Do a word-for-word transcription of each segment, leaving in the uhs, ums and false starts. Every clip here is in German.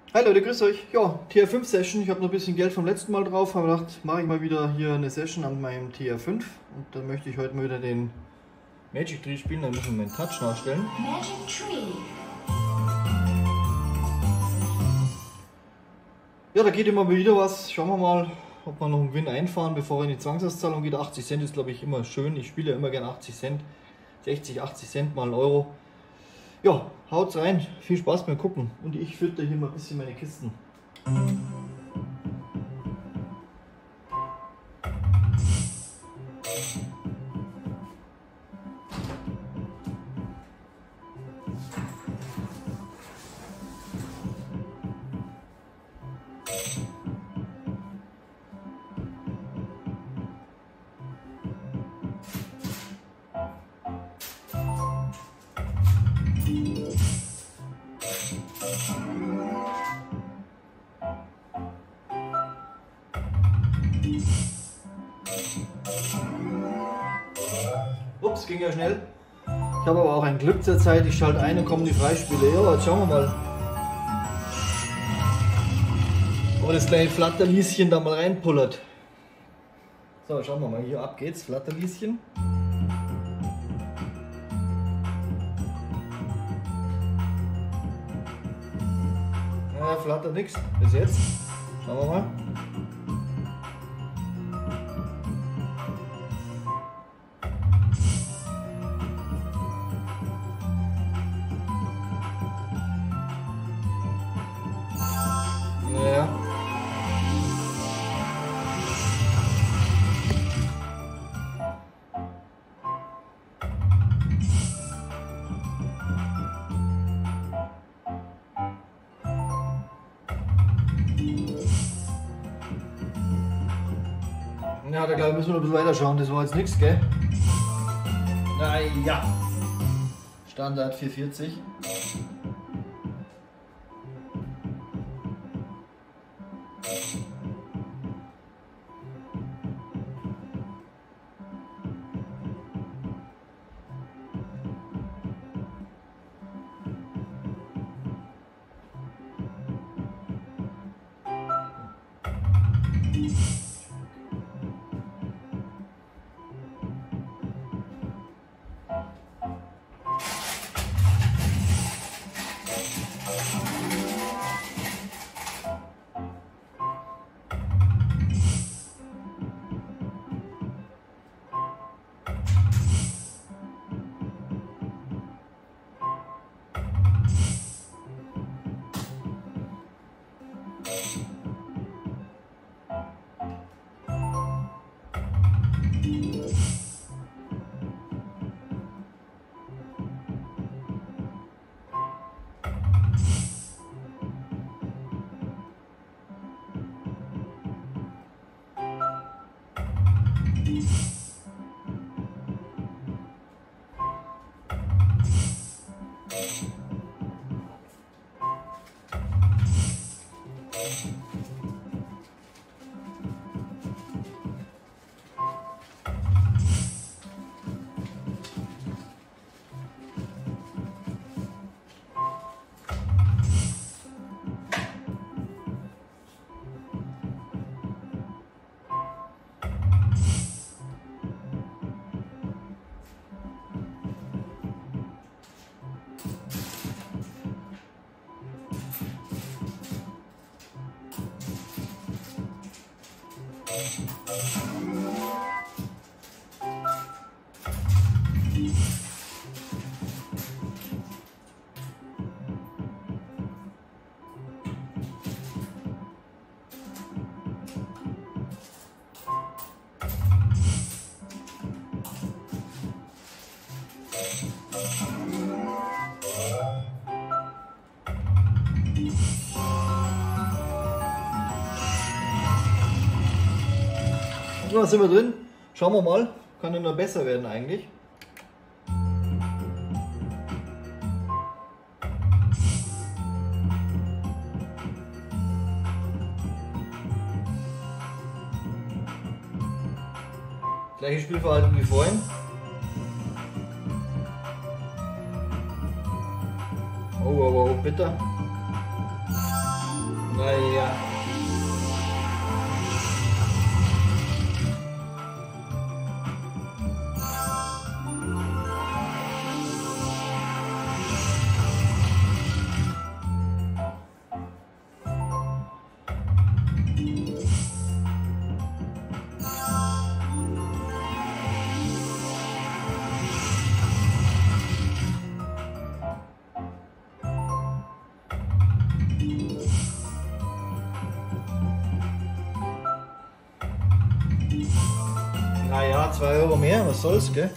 Hi Leute, grüßt euch. Ja, T R fünf Session. Ich habe noch ein bisschen Geld vom letzten Mal drauf. Habe gedacht, mache ich mal wieder hier eine Session an meinem T R fünf. Und dann möchte ich heute mal wieder den Magic Tree spielen. Dann müssen wir meinen Touch nachstellen. Magic Tree. Ja, da geht immer wieder was. Schauen wir mal, ob wir noch einen Gewinn einfahren, bevor er in die Zwangsauszahlung geht. achtzig Cent ist, glaube ich, immer schön. Ich spiele ja immer gerne achtzig Cent. sechzig, achtzig Cent mal ein Euro. Ja, haut's rein. Viel Spaß beim Gucken. Und ich fütter hier mal ein bisschen meine Kisten. Ups, ging ja schnell. Ich habe aber auch ein Glück zur Zeit. Ich schalte ein und kommen die Freispiele. Ja, jetzt schauen wir mal. Ob das kleine Flatterlieschen da mal reinpullert. So, schauen wir mal. Hier ab geht's. Flatterlieschen. Ja, flattert nichts. Bis jetzt. Schauen wir mal. Ja. Ja, da glaube ich, müssen wir noch ein bisschen weiter schauen. Das war jetzt nichts, gell? Na ja. Standard vierhundertvierzig. So, sind wir drin. Schauen wir mal. Kann ja nur besser werden eigentlich. Gleiches Spielverhalten wie vorhin. Oh, oh, oh, bitter. Naja. Naja, zwei Euro mehr, was soll's, gell?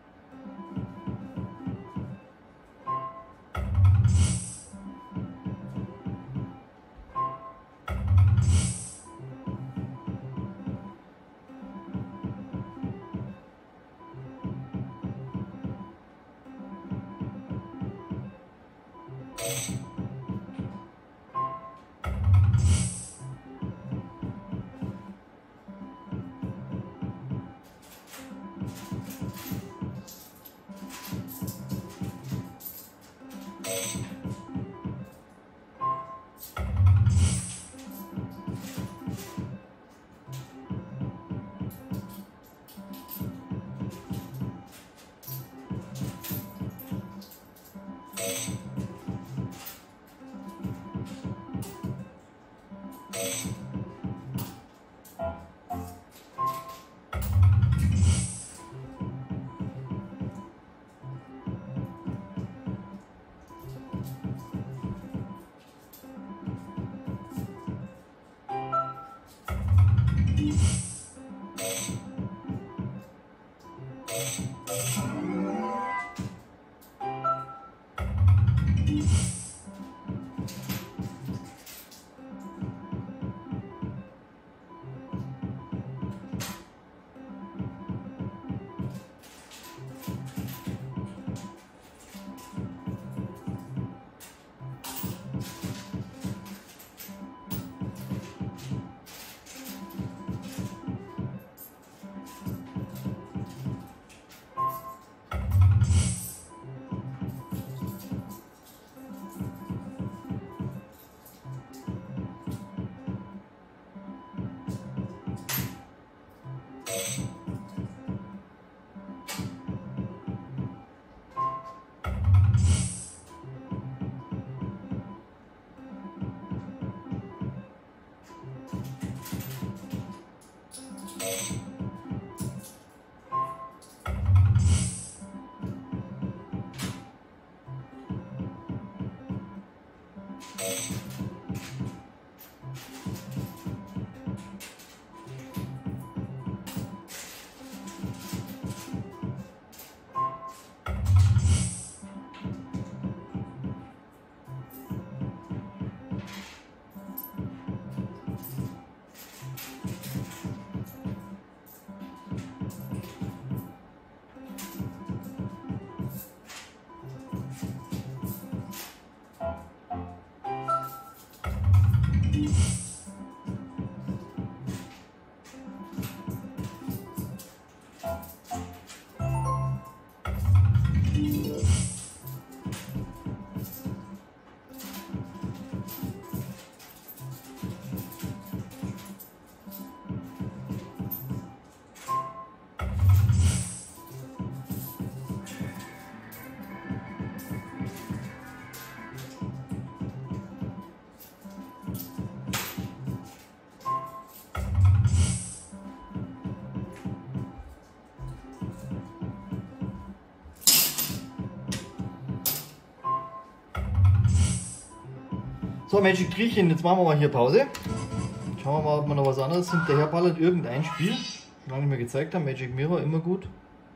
So, Magic Triechchen, jetzt machen wir mal hier Pause. Schauen wir mal, ob wir noch was anderes hinterherballert. Irgendein Spiel, schon lange nicht mehr gezeigt haben. Magic Mirror, immer gut.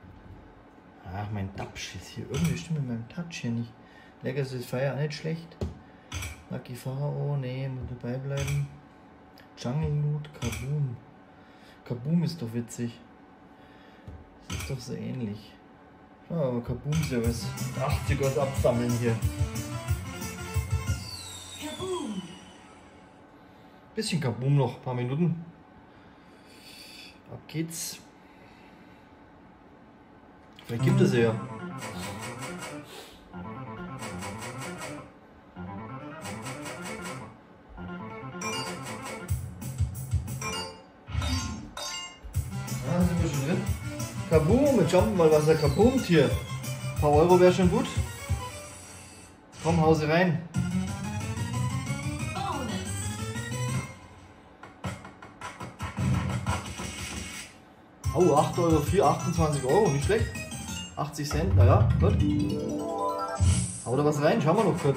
Ach, mein Touch ist hier. Irgendwie stimmt mit meinem Touch hier nicht. Legacy ist Fire auch nicht schlecht. Lucky Pharao, nee, muss dabei bleiben. Jungle Loot, Kaboom. Kaboom ist doch witzig. Das ist doch so ähnlich. Ja, aber Kaboom ist ja was. achtzig was absammeln hier. Bisschen Kaboom noch, ein paar Minuten. Ab geht's. Vielleicht gibt es ja. Kaboom, jetzt schauen wir mal, was er kaboomt hier. Ein paar Euro wäre schon gut. Komm, Hause rein. Oh, acht Euro vier, achtundzwanzig Euro, nicht schlecht. achtzig Cent, naja, gut. Hau da was rein, schauen wir noch kurz.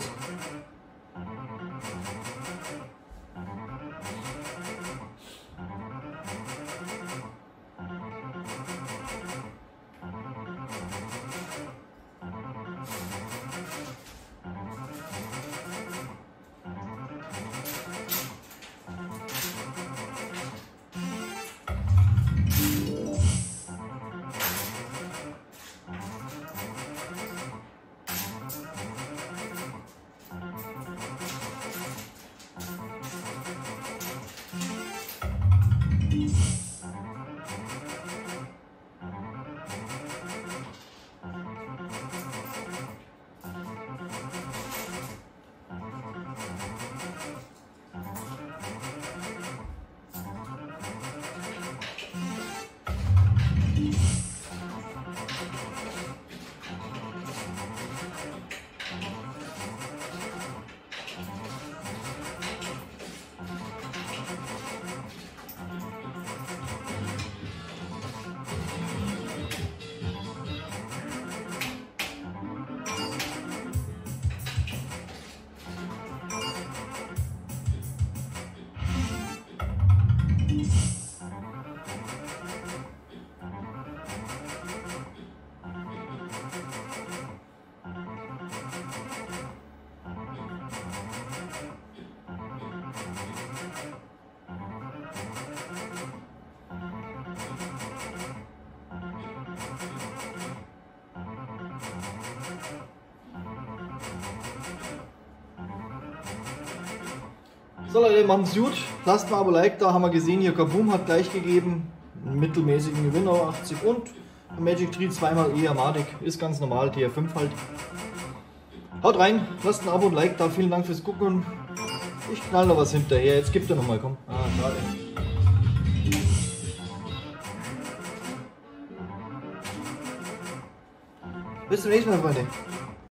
So Leute, machen's gut. Lasst mal aber Like da, haben wir gesehen, hier Kaboom hat gleich gegeben. Einen mittelmäßigen Gewinner, achtzig und Magic Tree zweimal eher madig. Ist ganz normal, T F fünf halt. Haut rein, lasst ein Abo und Like da, vielen Dank fürs Gucken. Ich knall noch was hinterher, jetzt gibt er nochmal, komm. Ah, schade. Bis zum nächsten Mal, Freunde.